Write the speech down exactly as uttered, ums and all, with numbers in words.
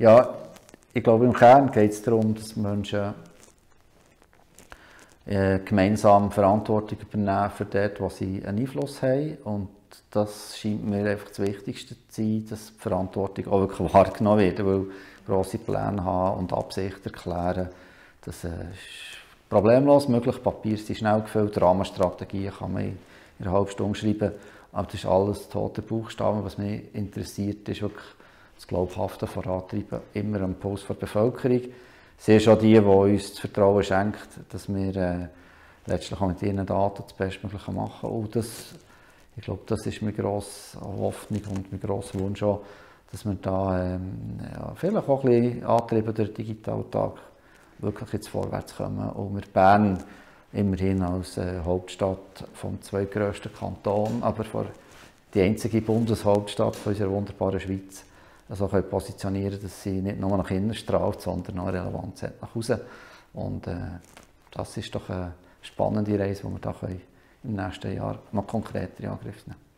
Ja, ich glaube, im Kern geht es darum, dass Menschen äh, gemeinsam Verantwortung übernehmen für dort, wo sie einen Einfluss haben. Und das scheint mir einfach das Wichtigste zu sein, dass die Verantwortung auch wirklich wahrgenommen wird. Weil grosse Pläne haben und Absichten erklären, das äh, ist problemlos möglich. Papier sind schnell gefüllt, Rahmenstrategien kann man in einer halben Stunde schreiben. Aber das ist alles tote Buchstaben. Was mich interessiert, ist wirklich das glaubhafte Vorantreiben, immer am Puls der Bevölkerung. Sie ist auch die, die uns das Vertrauen schenkt, dass wir äh, letztlich auch mit ihren Daten das Bestmögliche machen. Und das, ich glaube, das ist meine grosse Hoffnung und mein grosser Wunsch auch, dass wir da ähm, ja, vielleicht auch ein bisschen angetrieben durch den Digitaltag wirklich jetzt vorwärts kommen. Und wir Bern immerhin als äh, Hauptstadt vom zweitgrössten Kanton, aber vor die einzige Bundeshauptstadt von unserer wunderbaren Schweiz, also können positionieren, dass sie nicht nur nach innen strahlt, sondern auch Relevanz hat nach außen. Und äh, das ist doch eine spannende Reise, die wir da können im nächsten Jahr noch konkreter in Angriff nehmen können.